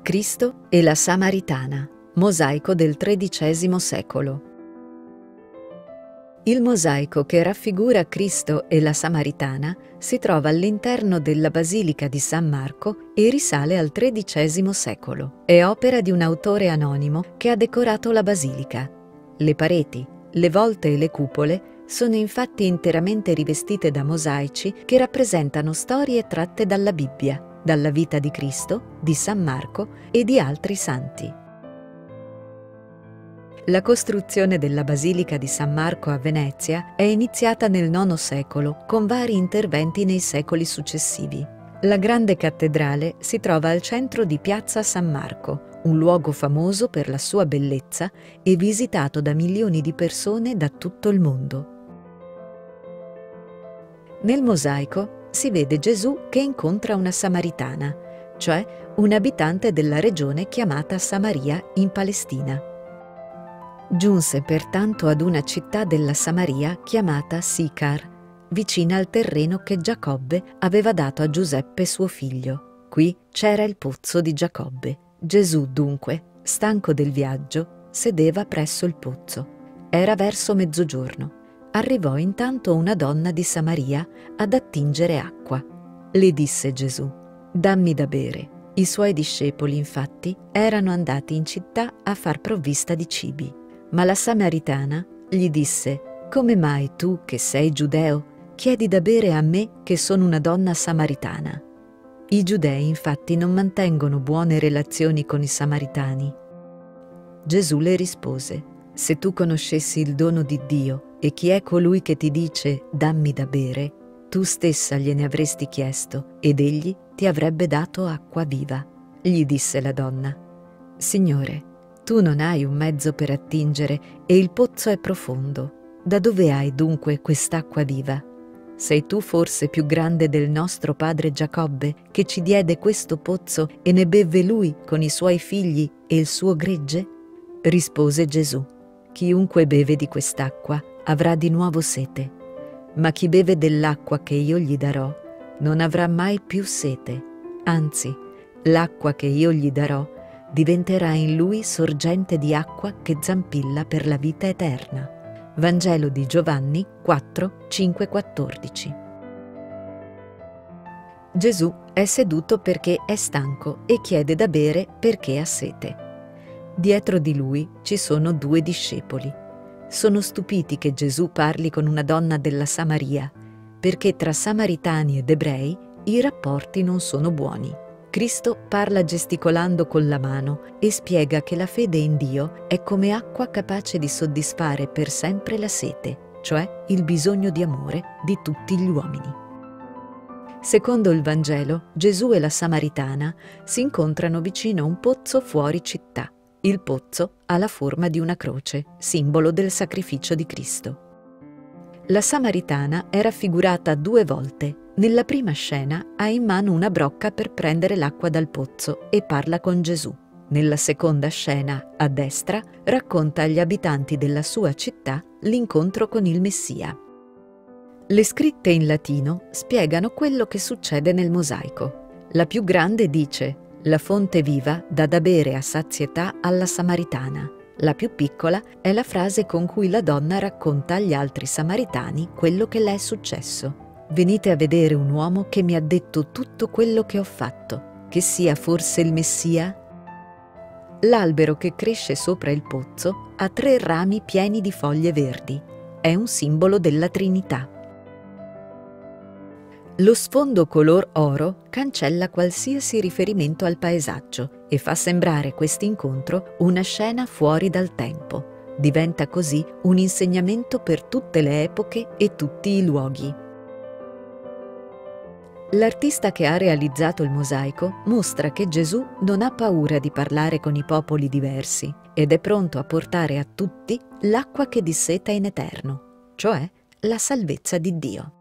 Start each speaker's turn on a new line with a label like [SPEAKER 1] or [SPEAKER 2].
[SPEAKER 1] Cristo e la Samaritana, mosaico del XIII secolo. Il mosaico che raffigura Cristo e la Samaritana si trova all'interno della Basilica di San Marco e risale al XIII secolo. È opera di un autore anonimo che ha decorato la basilica. Le pareti, le volte e le cupole sono infatti interamente rivestite da mosaici che rappresentano storie tratte dalla Bibbia, dalla vita di Cristo, di San Marco e di altri santi. La costruzione della Basilica di San Marco a Venezia è iniziata nel IX secolo, con vari interventi nei secoli successivi. La grande cattedrale si trova al centro di Piazza San Marco, un luogo famoso per la sua bellezza e visitato da milioni di persone da tutto il mondo. Nel mosaico si vede Gesù che incontra una Samaritana, cioè un abitante della regione chiamata Samaria in Palestina. Giunse pertanto ad una città della Samaria chiamata Sicar, vicina al terreno che Giacobbe aveva dato a Giuseppe suo figlio. Qui c'era il pozzo di Giacobbe. Gesù dunque, stanco del viaggio, sedeva presso il pozzo. Era verso mezzogiorno. Arrivò intanto una donna di Samaria ad attingere acqua. Le disse Gesù: «Dammi da bere». I suoi discepoli, infatti, erano andati in città a far provvista di cibi. Ma la Samaritana gli disse: «Come mai tu, che sei giudeo, chiedi da bere a me, che sono una donna samaritana?» I giudei, infatti, non mantengono buone relazioni con i samaritani. Gesù le rispose: «Se tu conoscessi il dono di Dio e chi è colui che ti dice dammi da bere, tu stessa gliene avresti chiesto ed egli ti avrebbe dato acqua viva». Gli disse la donna: «Signore, tu non hai un mezzo per attingere e il pozzo è profondo. Da dove hai dunque quest'acqua viva? Sei tu forse più grande del nostro padre Giacobbe, che ci diede questo pozzo e ne bevve lui con i suoi figli e il suo gregge?» Rispose Gesù: «Chiunque beve di quest'acqua avrà di nuovo sete, ma chi beve dell'acqua che io gli darò non avrà mai più sete. Anzi, l'acqua che io gli darò diventerà in lui sorgente di acqua che zampilla per la vita eterna». Vangelo di Giovanni 4, 5, 14. Gesù è seduto perché è stanco e chiede da bere perché ha sete. Dietro di lui ci sono due discepoli. Sono stupiti che Gesù parli con una donna della Samaria, perché tra samaritani ed ebrei i rapporti non sono buoni. Cristo parla gesticolando con la mano e spiega che la fede in Dio è come acqua capace di soddisfare per sempre la sete, cioè il bisogno di amore di tutti gli uomini. Secondo il Vangelo, Gesù e la Samaritana si incontrano vicino a un pozzo fuori città. Il pozzo ha la forma di una croce, simbolo del sacrificio di Cristo. La Samaritana è raffigurata 2 volte. Nella prima scena ha in mano una brocca per prendere l'acqua dal pozzo e parla con Gesù. Nella seconda scena, a destra, racconta agli abitanti della sua città l'incontro con il Messia. Le scritte in latino spiegano quello che succede nel mosaico. La più grande dice: «La fonte viva dà da bere a sazietà alla Samaritana». La più piccola è la frase con cui la donna racconta agli altri samaritani quello che le è successo. «Venite a vedere un uomo che mi ha detto tutto quello che ho fatto. Che sia forse il Messia?» L'albero che cresce sopra il pozzo ha 3 rami pieni di foglie verdi. È un simbolo della Trinità. Lo sfondo color oro cancella qualsiasi riferimento al paesaggio e fa sembrare quest'incontro una scena fuori dal tempo. Diventa così un insegnamento per tutte le epoche e tutti i luoghi. L'artista che ha realizzato il mosaico mostra che Gesù non ha paura di parlare con i popoli diversi ed è pronto a portare a tutti l'acqua che disseta in eterno, cioè la salvezza di Dio.